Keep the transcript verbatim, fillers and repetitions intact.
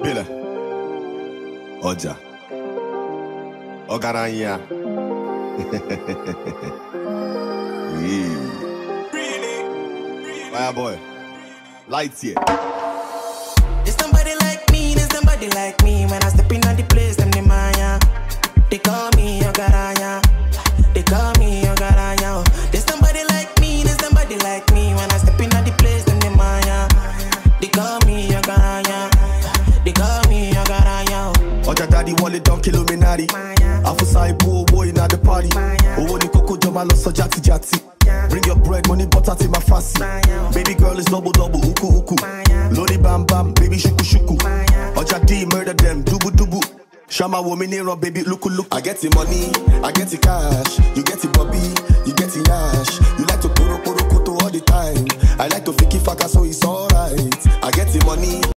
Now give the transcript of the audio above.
Bile. Oja. Ogaranya. Yeah. Fire boy. Lights here. There's somebody like me, there's somebody like me. When I step in on the place, them the Maya. They call me Ogaranya. They call me Ogaranya. There's somebody like me, there's somebody like me. When I step in on the place, them the Maya. They call me Ogaranya. They call me Ogaranya. Oja daddy wallet down Illuminati. Afusai boy boy in the party. Oh, ni koko joma lo so jati jati. Bring your bread, money, butter, to my fussy. Baby girl is double double, uku uku. Lodi bam bam, baby shuku shuku. Oja D murder them, dubu dubu. Shama woman here, baby look look. I get the money, I get the cash. You get the bobby, you get the ash. You like to poro poro koto all the time. I like to fiki faka, so it's alright. I get the money,